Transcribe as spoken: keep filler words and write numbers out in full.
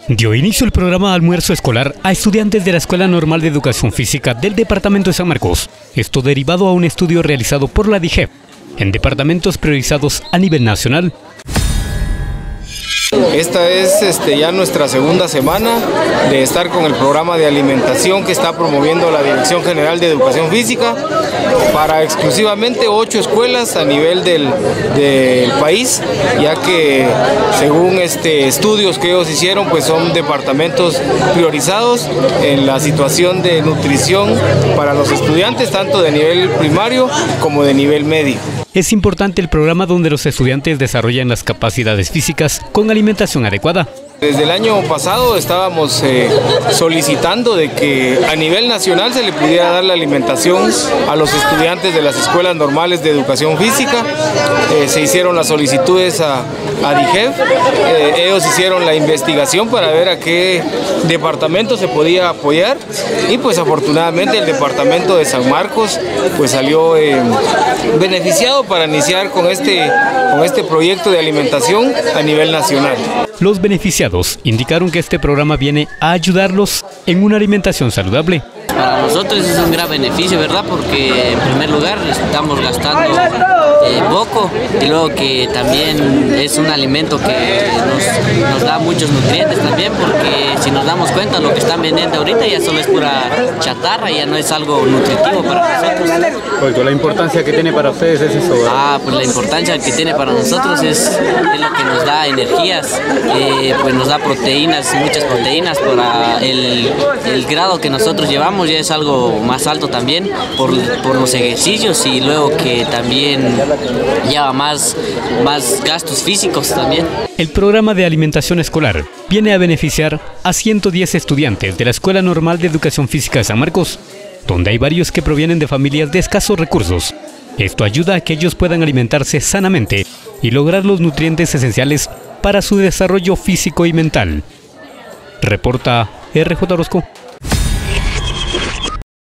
Dio inicio el programa Almuerzo Escolar a estudiantes de la Escuela Normal de Educación Física del Departamento de San Marcos. Esto derivado a un estudio realizado por la D I G E F en departamentos priorizados a nivel nacional. Esta es este, ya nuestra segunda semana de estar con el programa de alimentación que está promoviendo la Dirección General de Educación Física para exclusivamente ocho escuelas a nivel del, del país, ya que según este, estudios que ellos hicieron, pues son departamentos priorizados en la situación de nutrición para los estudiantes, tanto de nivel primario como de nivel medio. Es importante el programa donde los estudiantes desarrollan las capacidades físicas con alimentación adecuada. Desde el año pasado estábamos eh, solicitando de que a nivel nacional se le pudiera dar la alimentación a los estudiantes de las escuelas normales de educación física. Eh, se hicieron las solicitudes a, a D I G E F, eh, ellos hicieron la investigación para ver a qué departamento se podía apoyar y pues afortunadamente el departamento de San Marcos pues salió eh, beneficiado para iniciar con este, con este proyecto de alimentación a nivel nacional. Los beneficiados indicaron que este programa viene a ayudarlos en una alimentación saludable. Para nosotros es un gran beneficio, ¿verdad? Porque en primer lugar estamos gastando eh, poco y luego que también es un alimento que nos, nos da muchos nutrientes también, porque si nos damos cuenta lo que están vendiendo ahorita ya solo es pura chatarra, ya no es algo nutritivo para nosotros. Pues la importancia que tiene para ustedes es eso, ¿verdad? Ah, pues la importancia que tiene para nosotros es, es lo que nos da energías, eh, pues nos da proteínas, muchas proteínas para el, el grado que nosotros llevamos. Ya es algo más alto también por, por los ejercicios y luego que también lleva más, más gastos físicos también. El programa de alimentación escolar viene a beneficiar a ciento diez estudiantes de la Escuela Normal de Educación Física de San Marcos, donde hay varios que provienen de familias de escasos recursos. Esto ayuda a que ellos puedan alimentarse sanamente y lograr los nutrientes esenciales para su desarrollo físico y mental. Reporta R J Orozco.